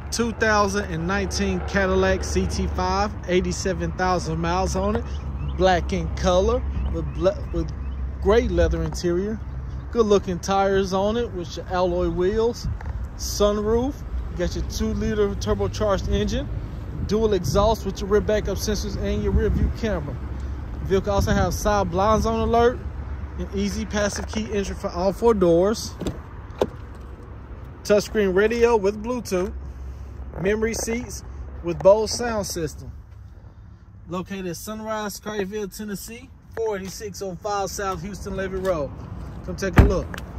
2019 Cadillac CT5, 87,000 miles on it, black in color with gray leather interior. Good looking tires on it with your alloy wheels, sunroof. You got your 2-liter turbocharged engine, dual exhaust with your rear backup sensors and your rear view camera. The vehicle also has side blinds on alert, an easy passive key entry for all 4 doors, touchscreen radio with Bluetooth, memory seats with Bose sound system. Located at Sunrise, Scaryville, Tennessee, 48605 South Houston Levy Road. Come take a look.